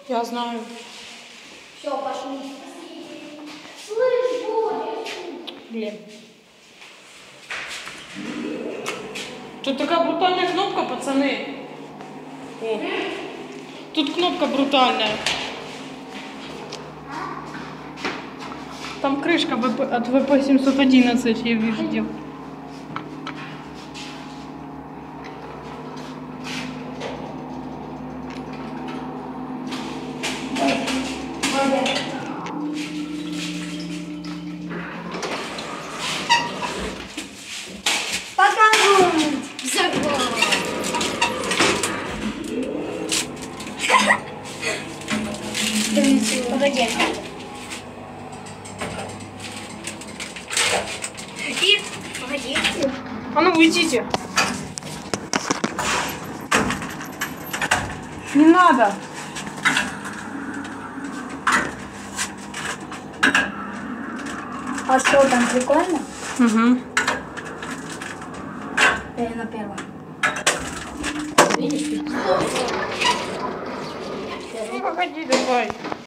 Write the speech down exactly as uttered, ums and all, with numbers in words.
Я знаю. Все, пошли. Слышь, Боря. Глеб. Тут такая брутальная кнопка, пацаны. О. Тут кнопка брутальная. Там крышка от вэ пэ семьсот одиннадцать, я вижу. Покажу. Взорвал. Погоди. И погоди. А ну уйдите. Не надо. А что там, прикольно? Угу. Я на первом. Ну, погоди, давай.